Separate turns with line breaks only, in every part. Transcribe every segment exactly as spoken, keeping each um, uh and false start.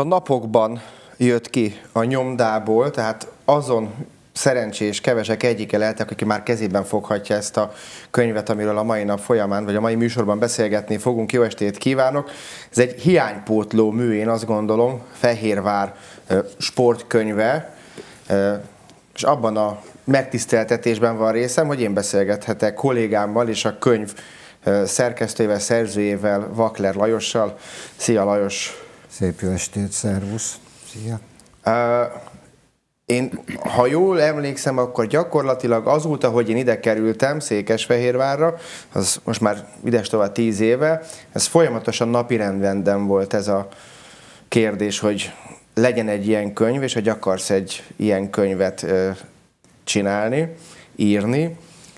a napokban jött ki a nyomdából, tehát azon szerencsés kevesek egyike lehetek, aki már kezében foghatja ezt a könyvet, amiről a mai nap folyamán, vagy a mai műsorban beszélgetni fogunk. Jó estét kívánok! Ez egy hiánypótló mű, én azt gondolom, Fehérvár sportkönyve, és abban a megtiszteltetésben van részem, hogy én beszélgethetek kollégámmal és a könyv szerkesztőjével, szerzőjével, Vakler Lajossal. Szia Lajos!
Szép jó estét, szervusz! Szia!
Én, ha jól emlékszem, akkor gyakorlatilag azóta, hogy én ide kerültem Székesfehérvárra, az most már ides tovább tíz éve, ez folyamatosan napirenden volt ez a kérdés, hogy legyen egy ilyen könyv, és hogy akarsz egy ilyen könyvet csinálni, írni,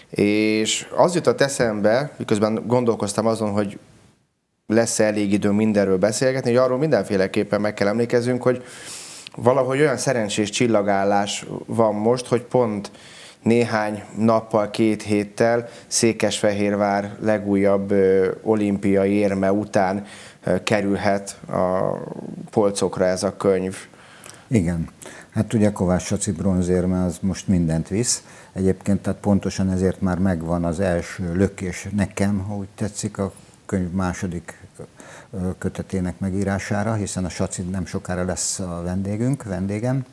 és az jutott eszembe, miközben gondolkoztam azon, hogy lesz-e elég idő mindenről beszélgetni, hogy arról mindenféleképpen meg kell emlékezzünk, hogy valahogy olyan szerencsés csillagállás van most, hogy pont néhány nappal, két héttel Székesfehérvár legújabb ö, olimpiai érme után ö, kerülhet a polcokra ez a könyv.
Igen. Hát ugye Kovács Saci bronzérme az most mindent visz. Egyébként tehát pontosan ezért már megvan az első lökés nekem, ha úgy tetszik, a könyv második kötetének megírására, hiszen a Saci nem sokára lesz a vendégünk, vendégem.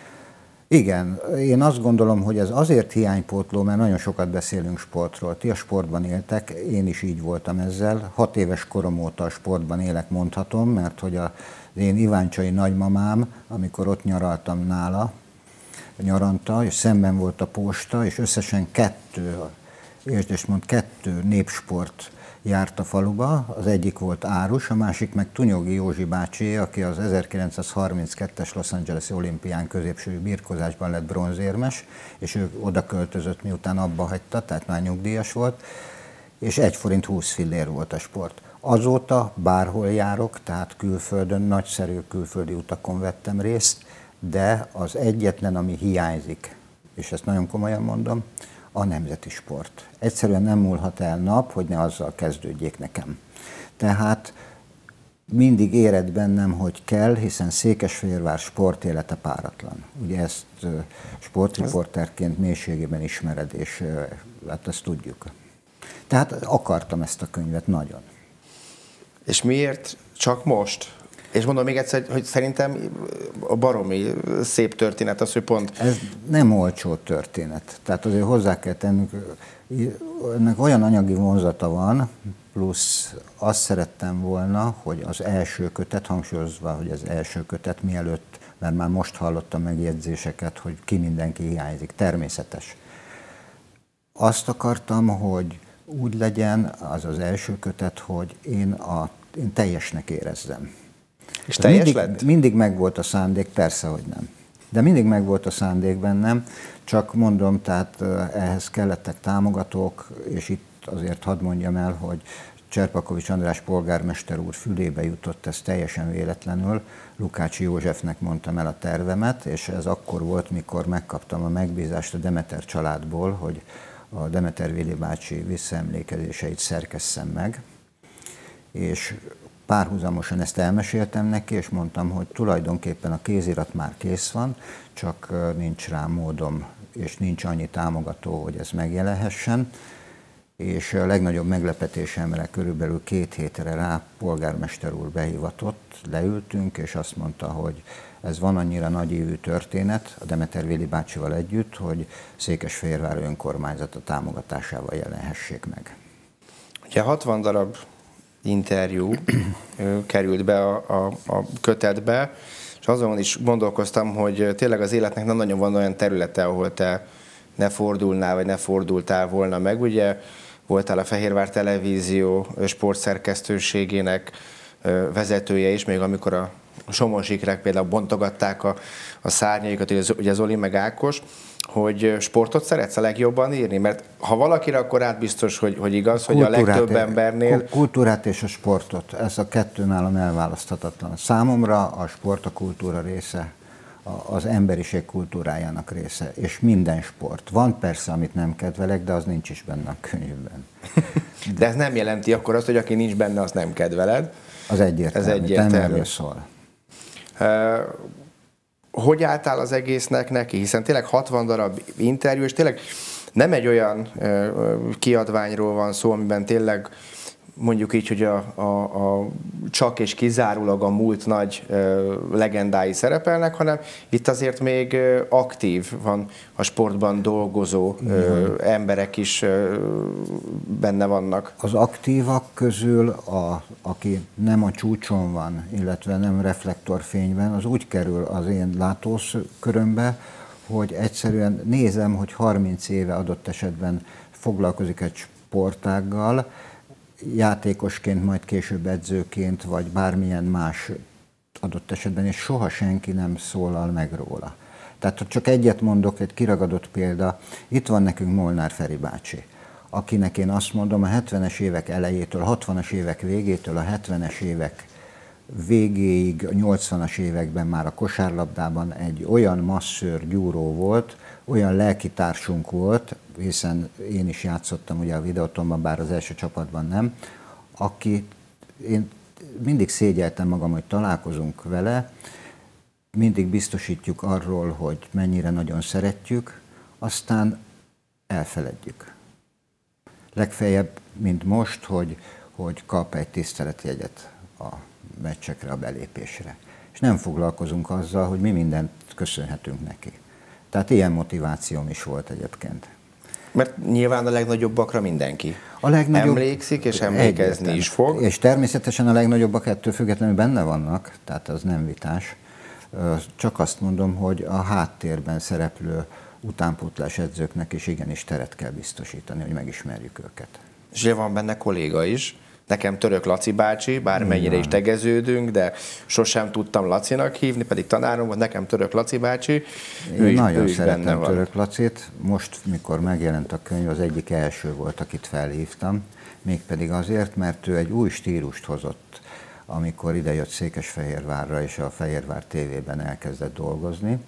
Igen, én azt gondolom, hogy ez azért hiánypótló, mert nagyon sokat beszélünk sportról. Ti a sportban éltek, én is így voltam ezzel. Hat éves korom óta a sportban élek, mondhatom, mert hogy az én iváncsai nagymamám, amikor ott nyaraltam nála, nyaranta, és szemben volt a posta, és összesen kettő, értsd és mond, kettő népsport járt a faluba, az egyik volt Árus, a másik meg Tunyogi Józsi bácsi, aki az ezerkilencszázharminckettes Los Angeles-i olimpián középső birkózásban lett bronzérmes, és ő oda költözött, miután abba hagyta, tehát már nyugdíjas volt, és egy forint húsz fillér volt a sport. Azóta bárhol járok, tehát külföldön, nagyszerű külföldi utakon vettem részt, de az egyetlen, ami hiányzik, és ezt nagyon komolyan mondom, a nemzeti sport. Egyszerűen nem múlhat el nap, hogy ne azzal kezdődjék nekem. Tehát mindig éred bennem, hogy kell, hiszen Székesfehérvár sportélete páratlan. Ugye ezt sportriporterként mélységében ismered, és hát ezt tudjuk. Tehát akartam ezt a könyvet nagyon.
És miért csak most? És mondom még egyszer, hogy szerintem a baromi szép történet az, hogy pont...
Ez nem olcsó történet. Tehát azért hozzá kell tennünk, ennek olyan anyagi vonzata van, plusz azt szerettem volna, hogy az első kötet, hangsúlyozva, hogy az első kötet mielőtt, mert már most hallottam megjegyzéseket, hogy ki mindenki hiányzik, természetes. Azt akartam, hogy úgy legyen az az első kötet, hogy én, a, én teljesnek érezzem.
És teljes
mindig,
lett?
Mindig megvolt a szándék, persze, hogy nem. De mindig megvolt a szándék bennem, csak mondom, tehát ehhez kellettek támogatók, és itt azért hadd mondjam el, hogy Cserpakovics András polgármester úr fülébe jutott ez teljesen véletlenül. Lukács Józsefnek mondtam el a tervemet, és ez akkor volt, mikor megkaptam a megbízást a Demeter családból, hogy a Demeter Vili bácsi visszaemlékezéseit szerkesszem meg. És párhuzamosan ezt elmeséltem neki, és mondtam, hogy tulajdonképpen a kézirat már kész van, csak nincs rá módom, és nincs annyi támogató, hogy ez megjelenhessen. És a legnagyobb meglepetésemre körülbelül két hétre rá polgármester úr behivatott, leültünk, és azt mondta, hogy ez van annyira nagyívű történet a Demeter Vili bácsival együtt, hogy Székesfehérvár önkormányzata támogatásával jelenhessék meg.
Ugye hatvan darab interjú került be a, a, a kötetbe, és azon is gondolkoztam, hogy tényleg az életnek nem nagyon van olyan területe, ahol te ne fordulnál, vagy ne fordultál volna meg. Ugye voltál a Fehérvár Televízió sportszerkesztőségének vezetője is, még amikor a Somos ikrek például bontogatták a, a szárnyaikat, ugye Zoli meg Ákos, hogy sportot szeretsz a legjobban írni? Mert ha valakire, akkor át biztos, hogy, hogy igaz, kultúrát, hogy a legtöbb embernél...
Kultúrát és a sportot, ez a kettő nálam elválaszthatatlan. Számomra a sport a kultúra része, az emberiség kultúrájának része, és minden sport. Van persze, amit nem kedvelek, de az nincs is benne a könyvben.
De, de ez nem jelenti akkor azt, hogy aki nincs benne, azt nem kedveled.
Az egyértelmű,
ez egyértelmű.
Erről szól.
Hogy álltál az egésznek neki? Hiszen tényleg hatvan darab interjú, és tényleg nem egy olyan kiadványról van szó, amiben tényleg mondjuk így, hogy a, a, a csak és kizárólag a múlt nagy ö, legendái szerepelnek, hanem itt azért még ö, aktív van a sportban dolgozó ö, emberek is ö, benne vannak.
Az aktívak közül, a, aki nem a csúcson van, illetve nem reflektorfényben, az úgy kerül az én látókörömbe, hogy egyszerűen nézem, hogy harminc éve adott esetben foglalkozik egy sportággal, játékosként, majd később edzőként, vagy bármilyen más adott esetben, és soha senki nem szólal meg róla. Tehát csak egyet mondok, egy kiragadott példa, itt van nekünk Molnár Feri bácsi, akinek én azt mondom, a hetvenes évek elejétől, a hatvanas évek végétől, a hetvenes évek végéig, a nyolcvanas években már a kosárlabdában egy olyan masszőr, gyúró volt, olyan lelkitársunk volt, hiszen én is játszottam ugye a Videótonban, bár az első csapatban nem, aki én mindig szégyeltem magam, hogy találkozunk vele, mindig biztosítjuk arról, hogy mennyire nagyon szeretjük, aztán elfeledjük. Legfeljebb, mint most, hogy, hogy kap egy tiszteletjegyet a meccsekre, a belépésre. És nem foglalkozunk azzal, hogy mi mindent köszönhetünk neki. Tehát ilyen motivációm is volt egyébként.
Mert nyilván a legnagyobbakra mindenki
a legnagyobb,
emlékszik, és emlékezni egyetlen. is fog.
És természetesen a legnagyobbak ettől függetlenül benne vannak, tehát az nem vitás. Csak azt mondom, hogy a háttérben szereplő utánpótlás edzőknek is igenis teret kell biztosítani, hogy megismerjük őket.
És ugye van benne kolléga is. Nekem Török Laci bácsi, bármennyire is tegeződünk, de sosem tudtam Lacinak hívni, pedig tanárom volt, nekem Török Laci bácsi.
Én ő nagyon is, ő szeretem Török Lacit. Most, mikor megjelent a könyv, az egyik első volt, akit felhívtam, mégpedig azért, mert ő egy új stílust hozott, amikor idejött Székesfehérvárra, és a Fehérvár tévében elkezdett dolgozni.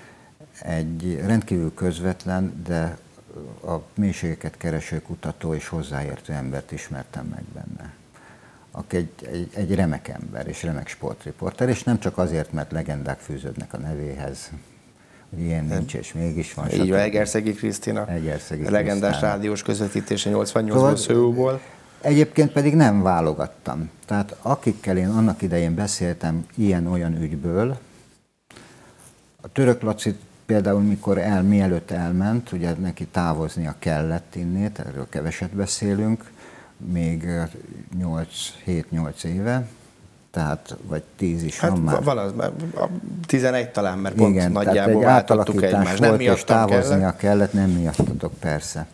Egy rendkívül közvetlen, de a mélységeket kereső kutató és hozzáértő embert ismertem meg benne. Aki egy, egy, egy remek ember és remek sportriporter, és nem csak azért, mert legendák fűződnek a nevéhez, hogy ilyen nincs és mégis van.
Így van, Egerszegi Krisztina, Egerszegi legendás Krisztána. Rádiós közvetítése nyolcvannyolcban Szőúból.
Egyébként pedig nem válogattam. Tehát akikkel én annak idején beszéltem ilyen-olyan ügyből, a Török Lacit például mikor el, mielőtt elment, ugye neki távoznia kellett innét, erről keveset beszélünk, még hét-nyolc éve, tehát vagy tíz is
hát
van már.
Van az, tizenegy talán, mert pont
igen,
nagyjából váltottuk egymást.
Nem volt, és távoznia kellett. kellett, nem miattatok persze.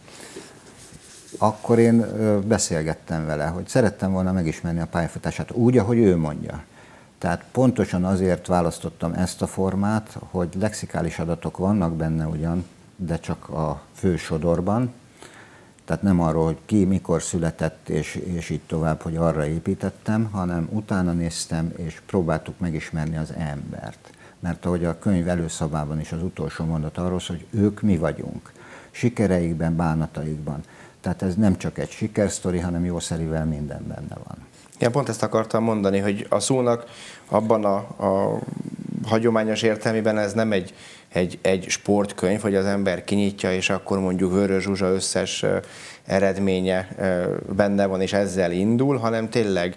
Akkor én beszélgettem vele, hogy szerettem volna megismerni a pályafutását úgy, ahogy ő mondja. Tehát pontosan azért választottam ezt a formát, hogy lexikális adatok vannak benne ugyan, de csak a fő sodorban. Tehát nem arról, hogy ki mikor született, és, és így tovább, hogy arra építettem, hanem utána néztem, és próbáltuk megismerni az embert. Mert ahogy a könyv előszabában is az utolsó mondat arról szól, hogy ők mi vagyunk. Sikereikben, bánataikban. Tehát ez nem csak egy sikersztori, hanem jószerivel minden benne van.
Igen, pont ezt akartam mondani, hogy a szónak abban a, a hagyományos értelmében ez nem egy, egy, egy sportkönyv, hogy az ember kinyitja, és akkor mondjuk Vörös Zsuzsa összes eredménye benne van, és ezzel indul, hanem tényleg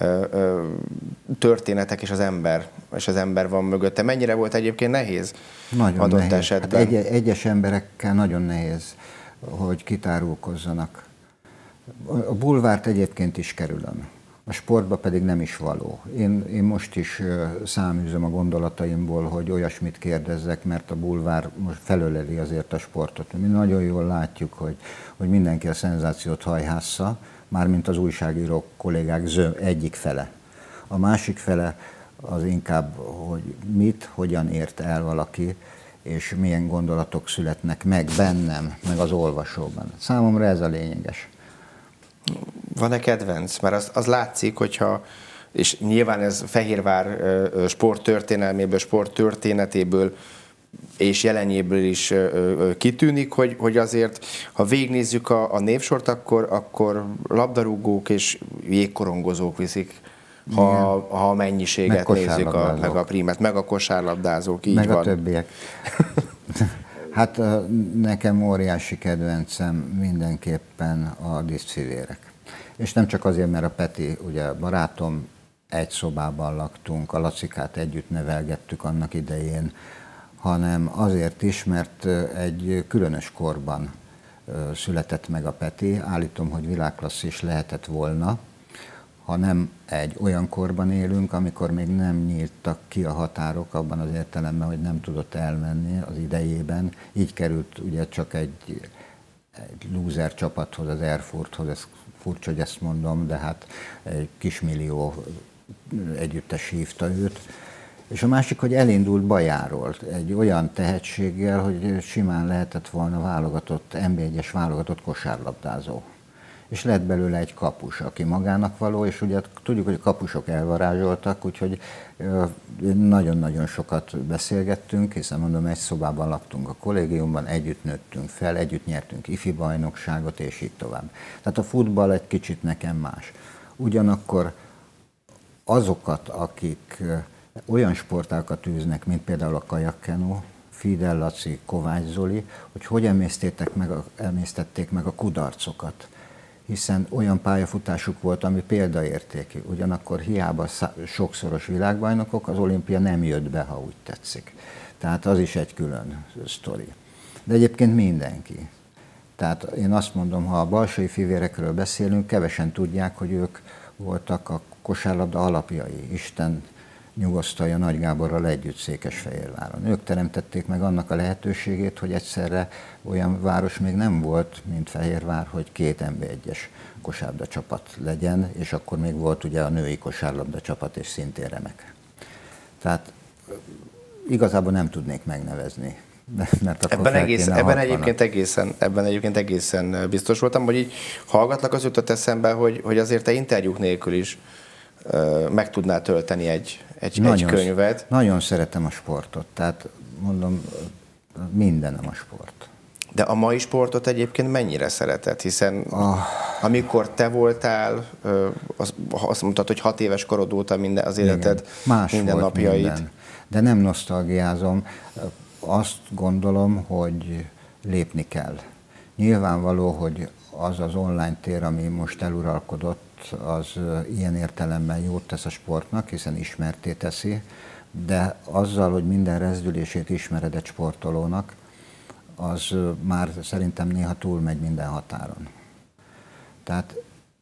történetek, és az ember, és az ember van mögötte. Mennyire volt egyébként nehéz
nagyon
adott
nehéz.
esetben?
Hát egy, egyes emberekkel nagyon nehéz, hogy kitárulkozzanak. A bulvárt egyébként is kerülöm. A sportba pedig nem is való. Én, én most is száműzöm a gondolataimból, hogy olyasmit kérdezzek, mert a bulvár most felöleli azért a sportot. Mi nagyon jól látjuk, hogy, hogy mindenki a szenzációt hajhásza, mármint az újságírók kollégák zö, egyik fele. A másik fele az inkább, hogy mit, hogyan ért el valaki, és milyen gondolatok születnek meg bennem, meg az olvasóban. Számomra ez a lényeges.
Van-e kedvenc? Mert az, az látszik, hogyha, és nyilván ez Fehérvár sporttörténelméből, sporttörténetéből és jelenjéből is kitűnik, hogy, hogy azért, ha végignézzük a, a névsort, akkor, akkor labdarúgók és jégkorongozók viszik ha, ha a mennyiséget meg nézzük, a, meg a prímet, meg a kosárlabdázók, így
meg
van.
a többiek. Hát nekem óriási kedvencem mindenképpen a díszfivérek. És nem csak azért, mert a Peti, ugye barátom, egy szobában laktunk, a Lacikát együtt nevelgettük annak idején, hanem azért is, mert egy különös korban született meg a Peti. Állítom, hogy világklassz is lehetett volna, ha nem egy olyan korban élünk, amikor még nem nyíltak ki a határok abban az értelemben, hogy nem tudott elmenni az idejében. Így került ugye csak egy, egy loser csapathoz, az Erfurthoz, ez furcsa, hogy ezt mondom, de hát egy kismillió együttes hívta őt. És a másik, hogy elindult Bajáról, egy olyan tehetséggel, hogy simán lehetett volna válogatott, en bé egyes válogatott kosárlabdázó. És lett belőle egy kapus, aki magának való, és ugye tudjuk, hogy a kapusok elvarázsoltak, úgyhogy nagyon-nagyon sokat beszélgettünk, hiszen mondom, egy szobában laktunk a kollégiumban, együtt nőttünk fel, együtt nyertünk ifi bajnokságot, és így tovább. Tehát a futball egy kicsit nekem más. Ugyanakkor azokat, akik olyan sportákat űznek, mint például a kajakkenu, Fidel Laci, Kovács Zoli, hogy hogy emésztették meg a, emésztették meg a kudarcokat. Hiszen olyan pályafutásuk volt, ami példaértékű. Ugyanakkor hiába sokszoros világbajnokok, az olimpia nem jött be, ha úgy tetszik. Tehát az is egy külön sztori. De egyébként mindenki. Tehát én azt mondom, ha a balsai fivérekről beszélünk, kevesen tudják, hogy ők voltak a kosárlabda alapjai. Isten nyugosztalja Nagy Gáborral együtt Székesfehérváron. Ők teremtették meg annak a lehetőségét, hogy egyszerre olyan város még nem volt, mint Fehérvár, hogy két en bé egyes kosárlabda csapat legyen, és akkor még volt ugye a női kosárlabda csapat, és szintén remek. Tehát igazából nem tudnék megnevezni. Mert
ebben egész, ebben, egyébként egészen, ebben egyébként egészen biztos voltam, hogy így hallgatlak, az jutott eszembe, hogy, hogy azért te interjúk nélkül is uh, meg tudnál tölteni egy, egy, nagyon, egy könyvet.
Nagyon szeretem a sportot, tehát mondom, mindenem a sport.
De a mai sportot egyébként mennyire szereted? Hiszen oh. amikor te voltál, azt, azt mondtad, hogy hat éves korod óta minden, az életed
más
minden napjait. Minden.
De nem nosztalgiázom. Azt gondolom, hogy lépni kell. Nyilvánvaló, hogy az az online tér, ami most eluralkodott, az ilyen értelemben jót tesz a sportnak, hiszen ismertté teszi, de azzal, hogy minden rezdülését ismered egy sportolónak, az már szerintem néha túlmegy minden határon. Tehát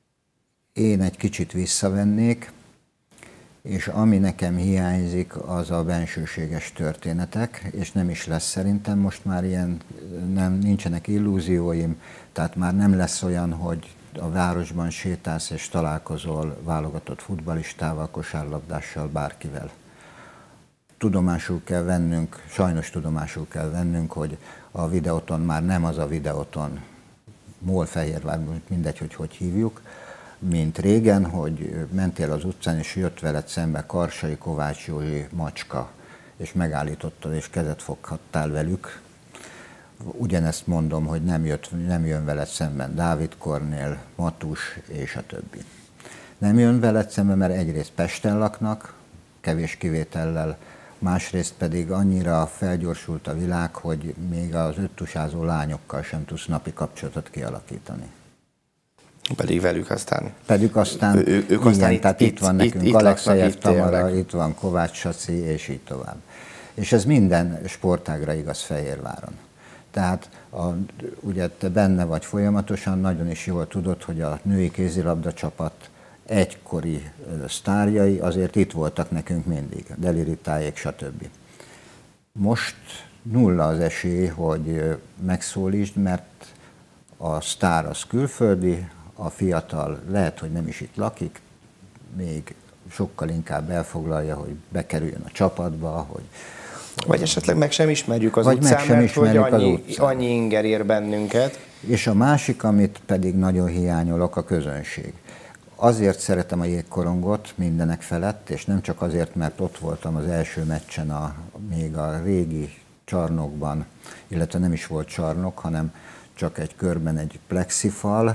én egy kicsit visszavennék, és ami nekem hiányzik, az a bensőséges történetek, és nem is lesz szerintem most már ilyen, nem, nincsenek illúzióim, tehát már nem lesz olyan, hogy a városban sétálsz és találkozol válogatott futballistával, kosárlabdással, bárkivel. Tudomásul kell vennünk, sajnos tudomásul kell vennünk, hogy a Videoton már nem az a Videoton, Mólfehérvár, mindegy, hogy hogy hívjuk, mint régen, hogy mentél az utcán, és jött veled szembe Karsai, Kovács Józsi, Macska, és megállítottad, és kezet foghattál velük. Ugyanezt mondom, hogy nem, jött, nem jön veled szemben Dávid Kornél, Matus, és a többi. Nem jön veled szemben, mert egyrészt Pesten laknak, kevés kivétellel, másrészt pedig annyira felgyorsult a világ, hogy még az öttusázó lányokkal sem tudsz napi kapcsolatot kialakítani.
Pedig velük aztán.
Pedig aztán, ő, ők igen, aztán itt, tehát itt, itt van nekünk itt, Alexejev Tamara, itt van Kovács Saci, és így tovább. És ez minden sportágra igaz Fehérváron. Tehát a, ugye te benne vagy folyamatosan, nagyon is jól tudod, hogy a női kézilabda csapat egykori sztárjai azért itt voltak nekünk mindig, Deliritájék, stb. Most nulla az esély, hogy megszólítsd, mert a sztár az külföldi, a fiatal lehet, hogy nem is itt lakik, még sokkal inkább elfoglalja, hogy bekerüljön a csapatba, hogy...
Vagy esetleg meg sem ismerjük az utcán, mert hogy annyi, annyi inger ér bennünket.
És a másik, amit pedig nagyon hiányolok, a közönség. Azért szeretem a jégkorongot mindenek felett, és nem csak azért, mert ott voltam az első meccsen, a, még a régi csarnokban, illetve nem is volt csarnok, hanem csak egy körben egy plexifal,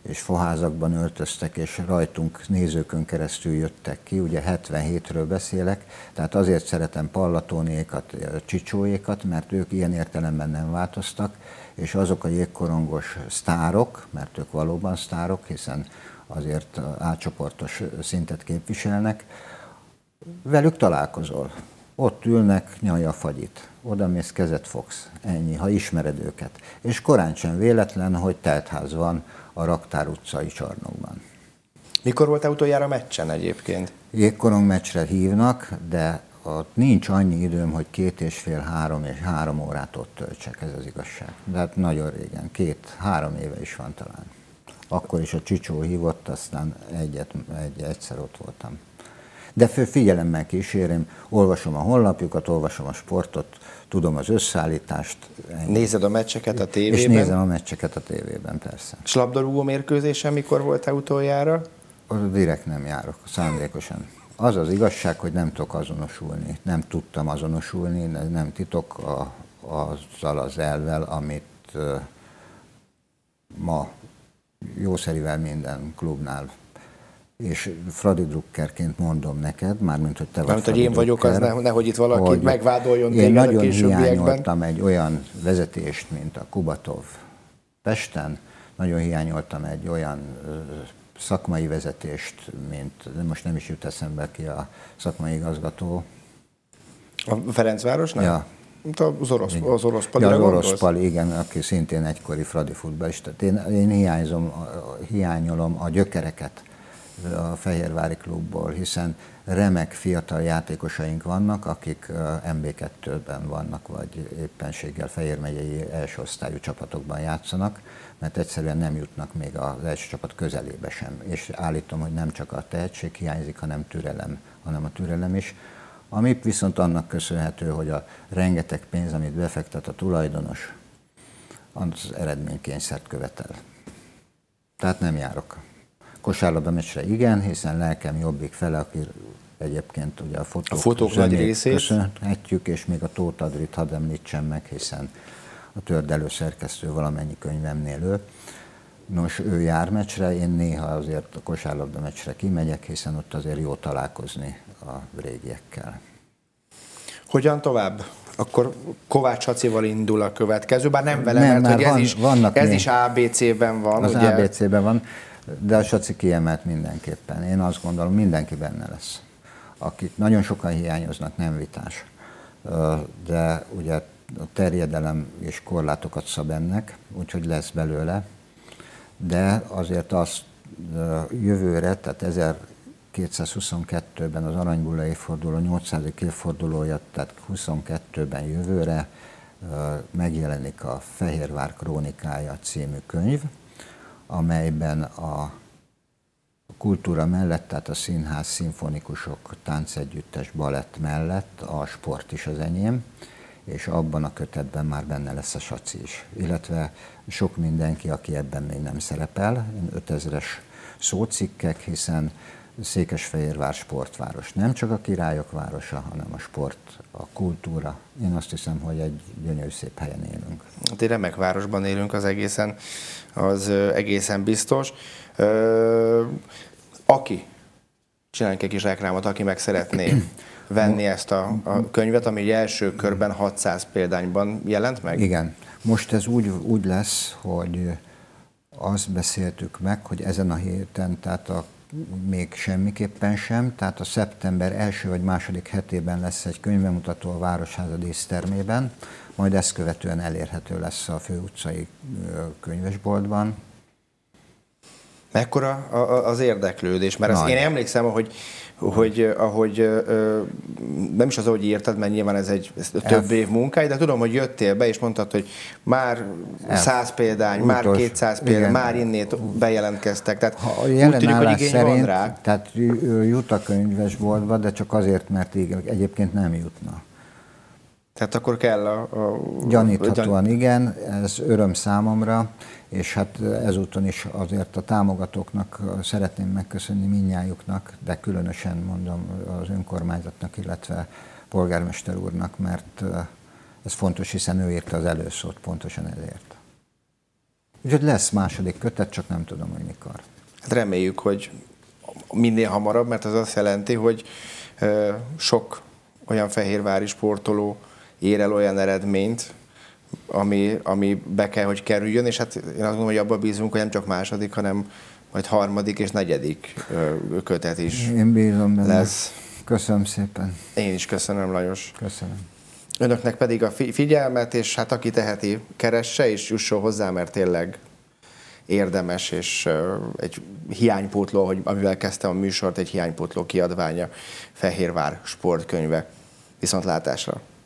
és foházakban öltöztek, és rajtunk nézőkön keresztül jöttek ki, ugye hetvenhétről beszélek, tehát azért szeretem Pallatónékat, Csicsóékat, mert ők ilyen értelemben nem változtak, és azok a jégkorongos sztárok, mert ők valóban sztárok, hiszen azért átcsoportos szintet képviselnek, velük találkozol. Ott ülnek, nyalja a fagyit. Oda mész, kezet fogsz. Ennyi, ha ismered őket. És korán sem véletlen, hogy teltház van a Raktár utcai csarnokban.
Mikor voltál utoljára meccsen egyébként?
Jégkorong meccsre hívnak, de ott nincs annyi időm, hogy két és fél, három és három órát ott töltsek, ez az igazság. De hát nagyon régen, két, három éve is van talán. Akkor is a Csicsó hívott, aztán egyet, egy, egyszer ott voltam. De fő figyelemmel kísérem, olvasom a honlapjukat, olvasom a sportot, tudom az összeállítást. Ennyi.
Nézed a meccseket a tévében?
És nézem a meccseket a tévében, persze.
És labdarúgó mérkőzésen mikor voltál utoljára?
Direkt nem járok, szándékosan. Az az igazság, hogy nem tudok azonosulni, nem tudtam azonosulni, nem titok a, azzal az elvvel, amit uh, ma jószerivel minden klubnál. És Fradi drukkerként mondom neked, mármint, hogy te vagy
Fradi drukker. Hogy én vagyok, az ne, nehogy itt valaki
hogy
megvádoljon
téged a későbbiekben. Én nagyon hiányoltam egy olyan vezetést, mint a Kubatov Pesten, nagyon hiányoltam egy olyan uh, szakmai vezetést, mint, most nem is jut eszembe ki a szakmai igazgató.
A Ferencvárosnál?
Ja.
Az orosz, az orosz palira
ja, az
gondolsz?
orosz pali, igen, aki szintén egykori Fradi futballista. Én, én hiányzom, hiányolom a gyökereket a Fehérvári klubból, hiszen remek fiatal játékosaink vannak, akik em bé kettőben vannak, vagy éppenséggel Fejér megyei első osztályú csapatokban játszanak, mert egyszerűen nem jutnak még az első csapat közelébe sem. És állítom, hogy nem csak a tehetség hiányzik, hanem türelem, hanem a türelem is. Ami viszont annak köszönhető, hogy a rengeteg pénz, amit befektet a tulajdonos, az eredménykényszert követel. Tehát nem járok. Kosárlabda meccsre igen, hiszen lelkem jobbik fele, aki egyébként ugye a fotók,
a fotók nagy részét
köszönhetjük, és még a Tóth Adrit hadd említsem meg, hiszen a tördelő szerkesztő valamennyi könyvemnél ő. Nos, ő jár meccsre, én néha azért a kosárlabda meccsre kimegyek, hiszen ott azért jó találkozni a régiekkel.
Hogyan tovább? Akkor Kovács Hacival indul a következő, bár nem vele,
nem,
mert hogy ez,
van,
is, ez is á bé cében van.
Az
ugye?
á bé cében van, de a Saci kiemelt mindenképpen. Én azt gondolom, mindenki benne lesz. Akik nagyon sokan hiányoznak, nem vitás. De ugye a terjedelem és korlátokat szab ennek, úgyhogy lesz belőle. De azért azt jövőre, tehát ezerkétszázhuszonkettőben az Aranybulla évforduló nyolcszázadik évfordulója, tehát huszonkettőben jövőre megjelenik a Fehérvár krónikája című könyv, amelyben a kultúra mellett, tehát a színház, szimfonikusok, táncegyüttes, balett mellett a sport is az enyém, és abban a kötetben már benne lesz a Saci is. Illetve sok mindenki, aki ebben még nem szerepel, ötezres szócikkek, hiszen Székesfehérvár sportváros. Nem csak a királyok városa, hanem a sport, a kultúra. Én azt hiszem, hogy egy gyönyörű szép helyen élünk.
Hát egy remek városban élünk, az egészen, az egészen biztos. Ö, aki, csináljunk egy kis reklámot, aki meg szeretné venni ezt a, a könyvet, ami első körben hatszáz példányban jelent meg?
Igen. Most ez úgy, úgy lesz, hogy azt beszéltük meg, hogy ezen a héten, tehát a, még semmiképpen sem, tehát a szeptember első vagy második hetében lesz egy könyvbemutató a Városháza dísztermében, majd ezt követően elérhető lesz a főutcai könyvesboltban.
Mekkora az érdeklődés? Mert azt én emlékszem, hogy, hogy ahogy nem is az, ahogy írtad, mert nyilván ez egy ez több év munkája, de tudom, hogy jöttél be, és mondtad, hogy már száz példány, már kétszáz példány, már innét bejelentkeztek. Tehát
ha a
úgy tűnik, hogy igény
szerint,
van rá.
Tehát jut a könyvesboltba, de csak azért, mert egyébként nem jutna.
Tehát akkor kell a... a
Gyaníthatóan a, igen, ez öröm számomra, és hát ezúton is azért a támogatóknak szeretném megköszönni mindnyájuknak, de különösen mondom az önkormányzatnak, illetve polgármester úrnak, mert ez fontos, hiszen ő írta az előszót pontosan ezért. Úgyhogy lesz második kötet, csak nem tudom, hogy mikor.
Hát reméljük, hogy minél hamarabb, mert az azt jelenti, hogy ö, sok olyan fehérvári sportoló ér el olyan eredményt, ami, ami be kell, hogy kerüljön, és hát én azt gondolom, hogy abban bízunk, hogy nem csak második, hanem majd harmadik és negyedik ö, kötet is.
Én bízom benne.
Lesz.
Köszönöm szépen.
Én is köszönöm, Lajos.
Köszönöm.
Önöknek pedig a figyelmet, és hát aki teheti, keresse, és jusson hozzá, mert tényleg érdemes, és uh, egy hiánypótló, hogy amivel kezdtem a műsort, egy hiánypótló kiadványa, Fehérvár sportkönyve. Viszontlátásra!